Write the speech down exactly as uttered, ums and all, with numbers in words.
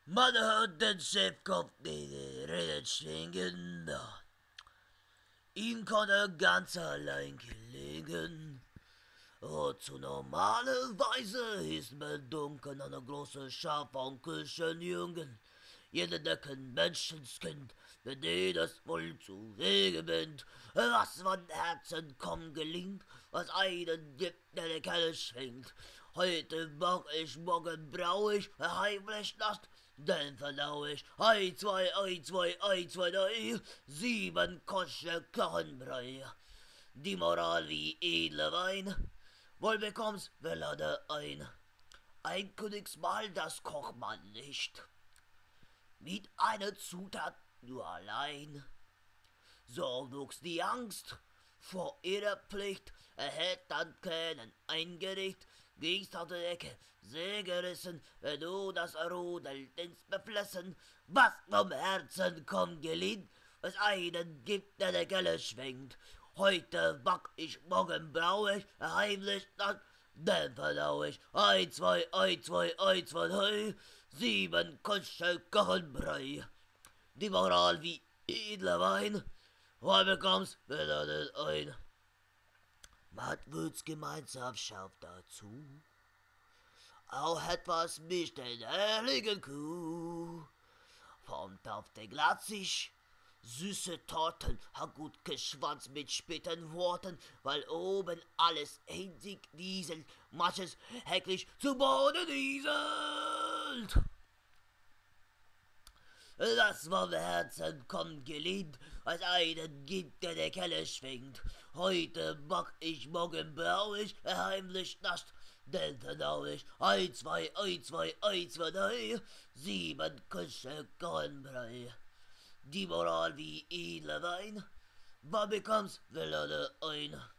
Man hört den Chefkopf nicht redet schwingen. Ihm kann er ganz allein gelegen. Und zu normaler Weise ist man dunkel an der großen Schar von Küchenjungen. Jeder decken Menschenskind, wenn die das wohl zu Wege bindet. Was von Herzen kaum gelingt, was einen gibt, der die Kelle schwingt. Heute mach ich, morgen brauch ich, heimlich Nacht, dann verdau ich. Ein, zwei, ein, zwei, ein, zwei, drei, sieben Kosche Knochenbrei. Die Moral wie edler Wein, wohl bekommst, wer lade ein. Ein Königsmahl, das kocht man nicht mit einer Zutat nur allein. So wuchs die Angst vor ihrer Pflicht, erhält dann keinen ein Gericht, gingst aus der Ecke, sehr gerissen, wenn du das Rudel ins Beflessen, was vom Herzen kommt geliehen, es einen gibt, der der Gelle schwenkt. Heute back ich, morgen brau ich, heimlich dann, dann verdau ich, ein, zwei, ein, zwei, ein, zwei, drei, sieben Kosche Kochenbrei. Die Moral wie edler Wein, weil bekommst, wer ladet ein. Man wird's gemeinsam schafft dazu, auch etwas mischt den ehrlichen Kuh. Vom Topf der Glatzig, süße Torten, hat gut geschwanzt mit späten Worten, weil oben alles hinzig dieselt, manches hecklich zu Boden dieselt. Das vom Herzen kommt gelehnt, als einen gibt, der der Kelle schwingt. Heute back ich, morgen brau ich, heimlich nascht, denn verdau ich. Ein, zwei, ein, zwei, ein, zwei, drei, sieben Küche Kornbrei. Die Moral wie edler Wein, wann bekommst, will er ein.